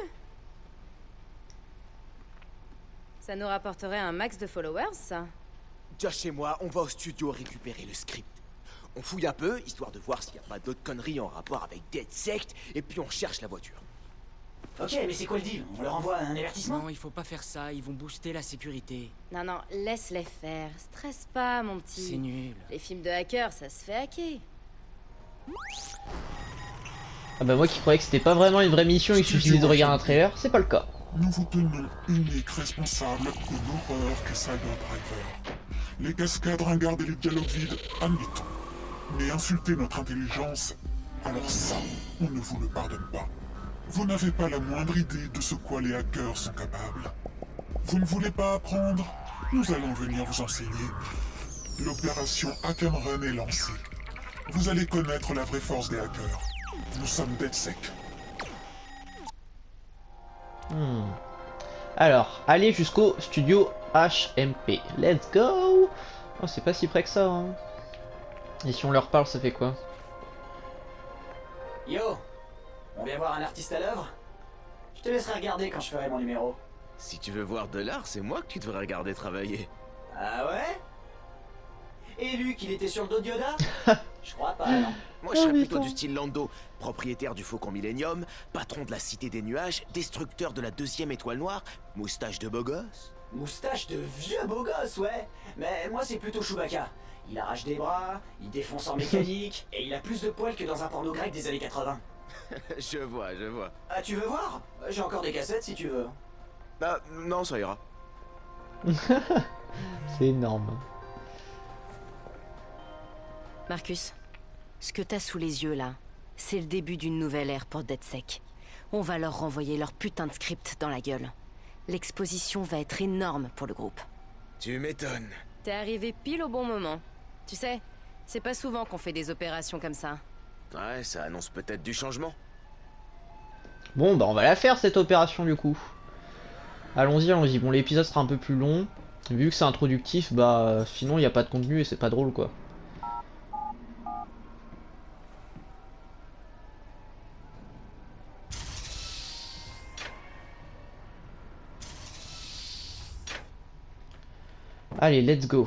S13: Ça nous rapporterait un max de followers, ça?
S8: Josh et moi, on va au studio récupérer le script. On fouille un peu, histoire de voir s'il n'y a pas d'autres conneries en rapport avec DedSec, et puis on cherche la voiture.
S7: Ok, mais c'est quoi le deal? On leur envoie un avertissement?
S6: Non, il faut pas faire ça, ils vont booster la sécurité.
S13: Non, non, laisse-les faire. Stresse pas, mon petit.
S6: C'est nul.
S13: Les films de hackers, ça se fait hacker.
S1: Ah bah moi qui croyais que c'était pas vraiment une vraie mission et qu'il suffisait de regarder un trailer, c'est pas le cas.
S14: Nous vous tenons unique responsable de l'horreur que Cyber Driver. Les cascades ringardes et les dialogues vides, admettons. Mais insulter notre intelligence, alors ça, on ne vous le pardonne pas. Vous n'avez pas la moindre idée de ce quoi les hackers sont capables. Vous ne voulez pas apprendre? Nous allons venir vous enseigner. L'opération Hack and Run est lancée. Vous allez connaître la vraie force des hackers. Nous sommes DedSec.
S1: Alors, allez jusqu'au studio HMP. Let's go! Oh, c'est pas si près que ça, hein. Et si on leur parle, ça fait quoi?
S7: Yo, on vient voir un artiste à l'œuvre? Je te laisserai regarder quand je ferai mon numéro.
S8: Si tu veux voir de l'art, c'est moi que tu devrais regarder travailler.
S7: Ah ouais? Et lui qu'il était sur le dos de Yoda? Je crois pas, non.
S8: Moi, je serais plutôt du style Lando, propriétaire du Faucon Millenium, patron de la Cité des Nuages, destructeur de la 2e étoile noire, moustache de beau gosse.
S7: Moustache de vieux beau gosse, ouais. Mais moi, c'est plutôt Chewbacca. Il arrache des bras, il défonce en mécanique, et il a plus de poils que dans un porno grec des années 80.
S8: Je vois.
S7: Ah, tu veux voir? J'ai encore des cassettes si tu veux.
S8: Ah, non, ça ira.
S1: C'est énorme.
S4: Marcus, ce que t'as sous les yeux là, c'est le début d'une nouvelle ère pour DedSec. On va leur renvoyer leur putain de script dans la gueule. L'exposition va être énorme pour le groupe.
S8: Tu m'étonnes.
S13: T'es arrivé pile au bon moment. Tu sais, c'est pas souvent qu'on fait des opérations comme ça.
S8: Ouais, ça annonce peut-être du changement.
S1: Bon, bah on va la faire cette opération du coup. Allons-y. Bon, l'épisode sera un peu plus long. Vu que c'est introductif, bah sinon il n'y a pas de contenu et c'est pas drôle quoi. Allez, let's go.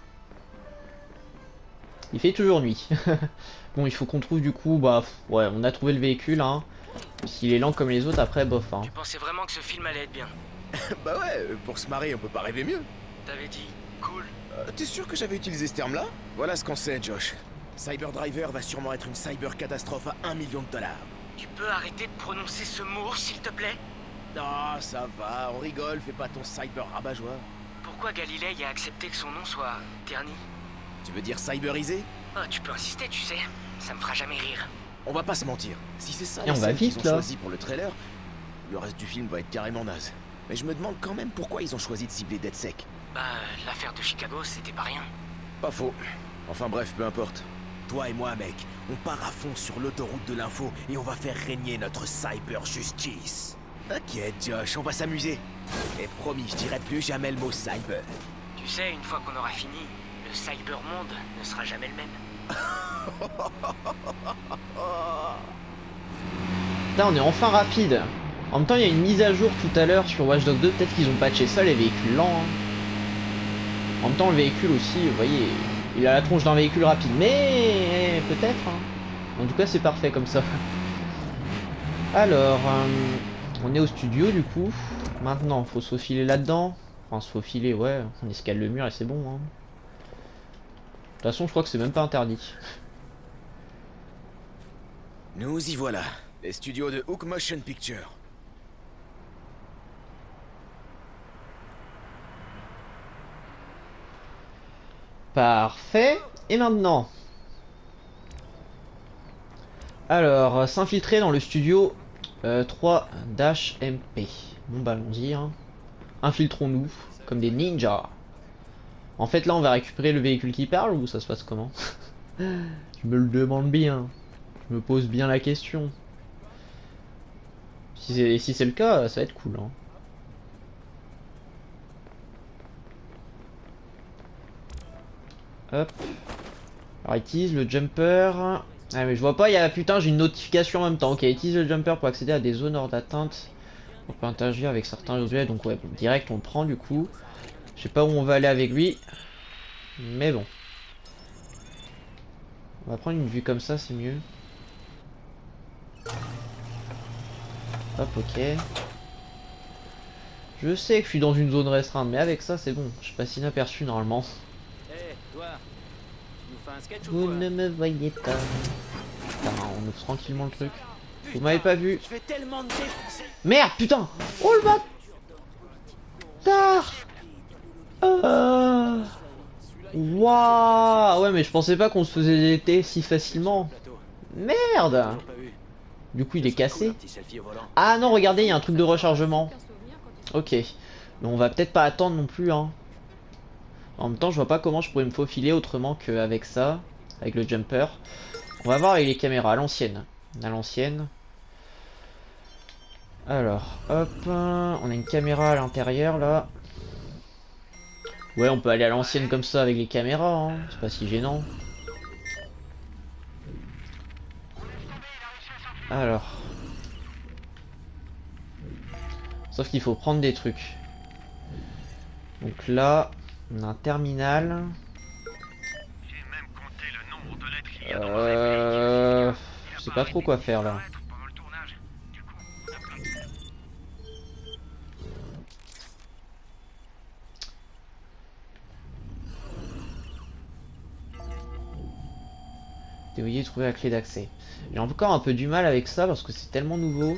S1: Il fait toujours nuit. Bon, il faut qu'on trouve du coup, bah ouais, on a trouvé le véhicule, hein. S'il est lent comme les autres, après, bof, hein.
S6: Tu pensais vraiment que ce film allait être bien?
S8: Bah ouais, pour se marrer, on peut pas rêver mieux.
S6: T'avais dit, cool.
S8: T'es sûr que j'avais utilisé ce terme-là? Voilà ce qu'on sait, Josh. Cyber Driver va sûrement être une cyber catastrophe à $1 million.
S6: Tu peux arrêter de prononcer ce mot, s'il te plaît?
S8: Ah, ça va, on rigole, fais pas ton cyber rabat-joie.
S6: Pourquoi Galilei a accepté que son nom soit terni?
S8: Tu veux dire cyberisé?
S6: Ah, tu peux insister, tu sais. Ça me fera jamais rire.
S8: On va pas se mentir. Si c'est ça
S1: et on va vite,
S8: qu'ils ont choisi pour le trailer, le reste du film va être carrément naze. Mais je me demande quand même pourquoi ils ont choisi de cibler DedSec.
S6: Bah, l'affaire de Chicago, c'était pas rien.
S8: Pas faux. Enfin bref, peu importe. Toi et moi, mec, on part à fond sur l'autoroute de l'info et on va faire régner notre cyber justice. T'inquiète, Josh, on va s'amuser. Et promis, je dirai plus jamais le mot cyber.
S6: Tu sais, une fois qu'on aura fini, le cybermonde ne sera jamais le même.
S1: Là, on est enfin rapide. En même temps, il y a une mise à jour tout à l'heure sur Watch Dogs 2. Peut-être qu'ils ont patché ça, les véhicules lents. Hein. En même temps, le véhicule aussi, vous voyez, il a la tronche d'un véhicule rapide. Mais peut-être. Hein. En tout cas, c'est parfait comme ça. Alors, on est au studio du coup. Maintenant, faut se faufiler là-dedans. Enfin, se faufiler, ouais. On escale le mur et c'est bon. Hein. De toute façon, je crois que c'est même pas interdit.
S8: Nous y voilà. Les studios de Hook Motion Picture.
S1: Parfait. Et maintenant, alors, s'infiltrer dans le studio 3-MP. Bon bah allons-y. Hein. Infiltrons-nous comme des ninjas. En fait là on va récupérer le véhicule qui parle ou ça se passe comment? Je me le demande bien. Je me pose bien la question. Si c'est le cas, ça va être cool. Hein. Hop. Alors utilise le jumper. Ah mais je vois pas, il y a putain j'ai une notification en même temps. Ok, utilise le jumper pour accéder à des zones hors d'atteinte. On peut interagir avec certains objets, donc ouais, direct on le prend du coup. Je sais pas où on va aller avec lui. Mais bon. On va prendre une vue comme ça, c'est mieux. Hop, ok. Je sais que je suis dans une zone restreinte, mais avec ça c'est bon. Je passe inaperçu normalement.
S6: Hey, toi, tu nous fais un sketch
S1: Vous ne me voyez pas. Putain, on ouvre tranquillement le truc. Vous m'avez pas vu.
S6: Je vais tellement te défoncer.
S1: Merde, putain. Oh le bâtard. Waouh. Ouais, mais je pensais pas qu'on se faisait détecter si facilement. Merde. Du coup, il est cassé. Ah non, regardez, il y a un truc de rechargement. Ok. Mais on va peut-être pas attendre non plus, hein. En même temps, je vois pas comment je pourrais me faufiler autrement qu'avec ça, avec le jumper. On va voir avec les caméras, à l'ancienne. À l'ancienne. Alors, hop, on a une caméra à l'intérieur là. Ouais, on peut aller à l'ancienne comme ça avec les caméras, hein. C'est pas si gênant. Alors. Sauf qu'il faut prendre des trucs. Donc là, on a un terminal. Je sais pas trop quoi faire là. Veuillez trouver la clé d'accès. J'ai encore un peu du mal avec ça parce que c'est tellement nouveau.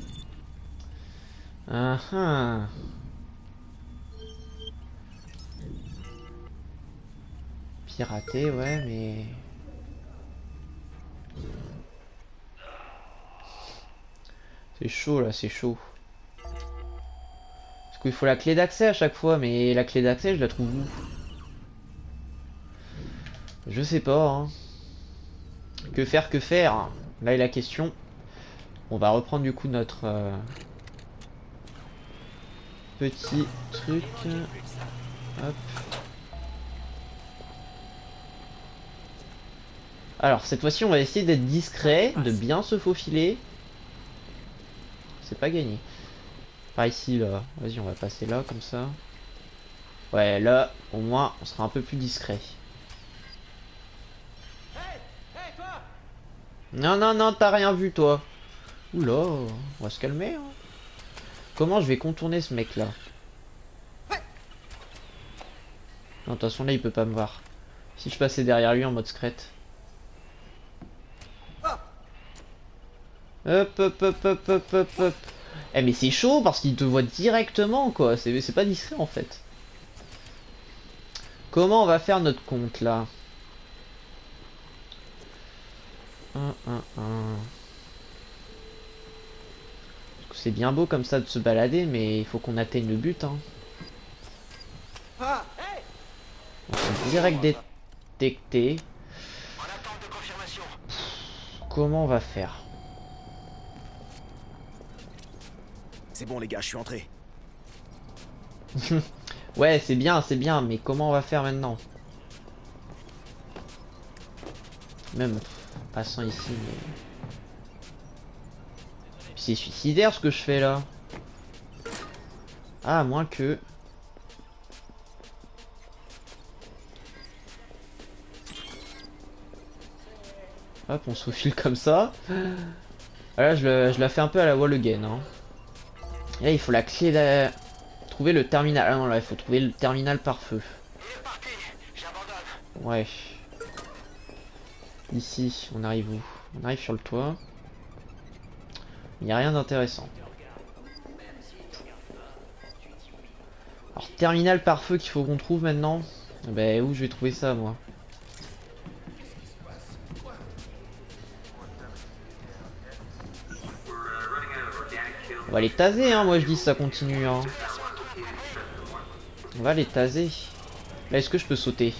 S1: Pirater, ouais, mais... C'est chaud là, c'est chaud. Parce qu'il faut la clé d'accès à chaque fois, mais la clé d'accès, je la trouve où? Je sais pas, hein. Que faire, que faire? Là est la question. On va reprendre du coup notre petit truc. Hop. Alors cette fois-ci on va essayer d'être discret, de bien se faufiler. C'est pas gagné. Par ici là. Vas-y, on va passer là comme ça. Ouais, là au moins on sera un peu plus discret. Non, non, non, t'as rien vu, toi. Oula, on va se calmer. Hein. Comment je vais contourner ce mec-là? Non, de toute façon, là, il peut pas me voir. Si je passais derrière lui en mode secrète. Hop, hop, hop, hop, hop, hop, hop. Eh, mais c'est chaud parce qu'il te voit directement, quoi. C'est pas discret, en fait. Comment on va faire notre compte, là? C'est bien beau comme ça de se balader, mais il faut qu'on atteigne le but. Hein. On se direct des... détecté. Comment on va faire?
S8: C'est bon les gars, je suis entré.
S1: Ouais, c'est bien, mais comment on va faire maintenant? Même passant ici, mais... C'est suicidaire ce que je fais là. Ah, à moins que... Hop, on se faufile comme ça. Là, je la fais un peu à la wall again. Hein. Et là, il faut la clé de... Trouver le terminal. Ah non, là, il faut trouver le terminal par feu. Ouais. Ici, on arrive où? On arrive sur le toit. Il n'y a rien d'intéressant. Alors, terminal par feu qu'il faut qu'on trouve maintenant. Ben, où je vais trouver ça, moi? On va les taser, hein, moi je dis ça continue. Hein. On va les taser. Là, est-ce que je peux sauter?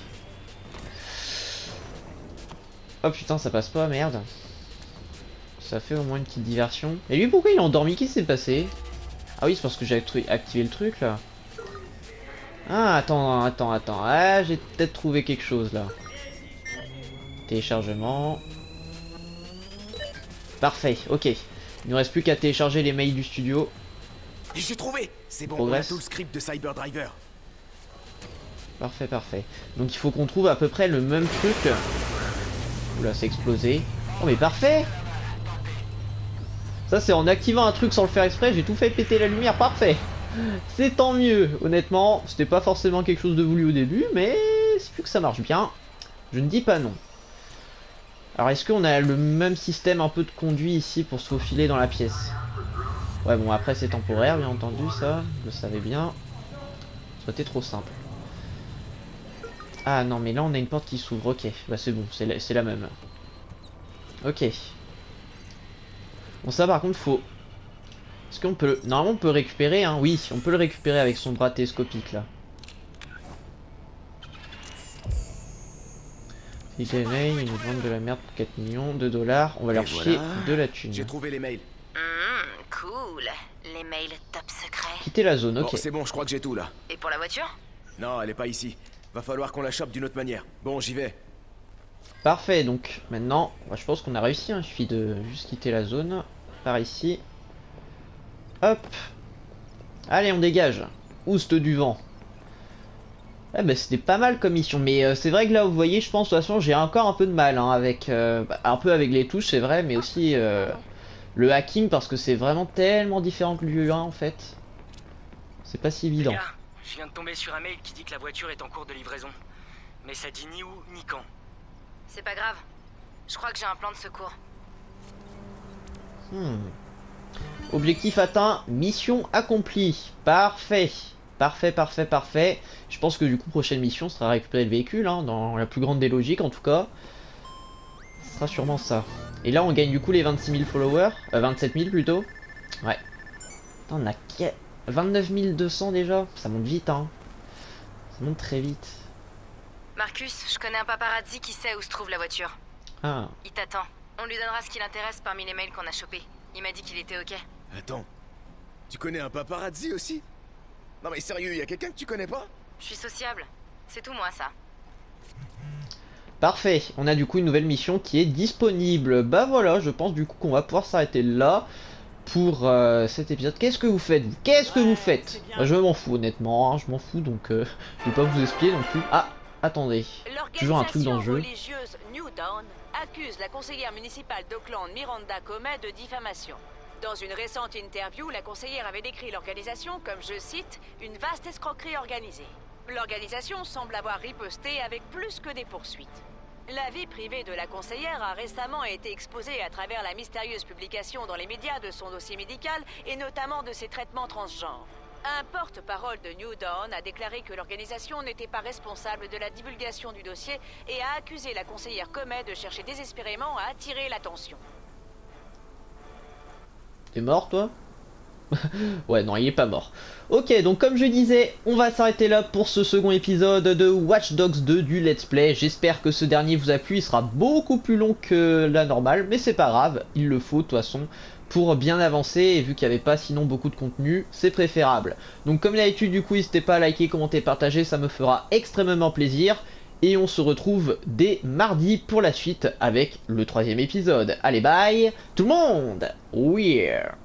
S1: Oh putain, ça passe pas, merde. Ça fait au moins une petite diversion. Et lui, pourquoi il est endormi? Qu'est-ce qui s'est passé? Ah oui, c'est parce que j'ai activé le truc là. Ah, attends. Ah, j'ai peut-être trouvé quelque chose là. Téléchargement. Parfait, ok. Il ne reste plus qu'à télécharger les mails du studio.
S8: J'ai trouvé. C'est bon,
S1: Progress.
S8: on a tout le script de Cyberdriver.
S1: Parfait, parfait. Donc il faut qu'on trouve à peu près le même truc. Oula, c'est explosé. Oh mais parfait. Ça c'est en activant un truc sans le faire exprès, j'ai tout fait péter la lumière, parfait. C'est tant mieux, honnêtement. C'était pas forcément quelque chose de voulu au début, mais c'est plus que ça marche bien. Je ne dis pas non. Alors est-ce qu'on a le même système un peu de conduit ici pour se faufiler dans la pièce? Ouais bon après c'est temporaire bien entendu ça, je le savais bien. Ça aurait été trop simple. Ah non mais là on a une porte qui s'ouvre, ok. Bah c'est bon, c'est la même. Ok. Bon ça par contre faut... Est-ce qu'on peut... Normalement on peut récupérer, hein, oui, on peut le récupérer avec son bras télescopique là. Si j'ai mail, ils nous vendent de la merde pour 4 millions de dollars. On va leur chier de la thune.
S8: J'ai trouvé les mails.
S4: Cool. Les mails top secret.
S1: Quitter la zone, ok.
S8: Bon, c'est bon, je crois que j'ai tout là.
S4: Et pour la voiture?
S8: Non, elle est pas ici. Va falloir qu'on la chope d'une autre manière. Bon, j'y vais.
S1: Parfait, donc maintenant, je pense qu'on a réussi. Hein. Il suffit de juste quitter la zone. Par ici. Hop. Allez, on dégage. Ouste du vent. Eh ben c'était pas mal comme mission, mais c'est vrai que là vous voyez, je pense de toute façon j'ai encore un peu de mal hein, avec un peu avec les touches c'est vrai, mais aussi le hacking parce que c'est vraiment tellement différent que l'UE1 en fait. C'est pas si évident.
S6: Les gars, je viens de tomber sur un mail qui dit que la voiture est en cours de livraison, mais ça dit ni où ni quand.
S4: C'est pas grave. Je crois que j'ai un plan de secours.
S1: Objectif atteint, mission accomplie. Parfait. Parfait. Je pense que du coup prochaine mission sera récupérer le véhicule hein, dans la plus grande des logiques en tout cas. Ce sera sûrement ça. Et là on gagne du coup les 26 000 followers, 27 000 plutôt. Ouais. Attends, on a 29 200 déjà, ça monte vite hein. Ça monte très vite.
S4: Marcus, je connais un paparazzi qui sait où se trouve la voiture.
S1: Ah.
S4: Il t'attend. On lui donnera ce qui l'intéresse parmi les mails qu'on a chopés. Il m'a dit qu'il était ok.
S8: Attends, tu connais un paparazzi aussi? Non mais sérieux, y a quelqu'un que tu connais pas?
S4: Je suis sociable. C'est tout moi ça.
S1: Parfait, on a du coup une nouvelle mission qui est disponible. Bah voilà, je pense du coup qu'on va pouvoir s'arrêter là pour cet épisode. Qu'est-ce que vous faites vous? Qu'est-ce que vous faites? Bah, je m'en fous honnêtement, hein, je m'en fous donc je vais pas vous expliquer non plus. Ah, attendez, toujours un truc dans le jeu.
S9: L'organisation religieuse New Dawn accuse la conseillère municipale d'Oakland Miranda Comet de diffamation. Dans une récente interview, la conseillère avait décrit l'organisation comme, je cite, une vaste escroquerie organisée. L'organisation semble avoir riposté avec plus que des poursuites. La vie privée de la conseillère a récemment été exposée à travers la mystérieuse publication dans les médias de son dossier médical et notamment de ses traitements transgenres. Un porte-parole de New Dawn a déclaré que l'organisation n'était pas responsable de la divulgation du dossier et a accusé la conseillère Comet de chercher désespérément à attirer l'attention.
S1: T'es mort toi? Ouais, non, il est pas mort. Ok, donc comme je disais, on va s'arrêter là pour ce second épisode de Watch Dogs 2 du Let's Play. J'espère que ce dernier vous a plu, il sera beaucoup plus long que la normale, mais c'est pas grave, il le faut de toute façon pour bien avancer, et vu qu'il n'y avait pas sinon beaucoup de contenu, c'est préférable. Donc comme d'habitude, du coup, n'hésitez pas à liker, commenter, partager, ça me fera extrêmement plaisir. Et on se retrouve dès mardi pour la suite avec le 3e épisode. Allez, bye tout le monde. We're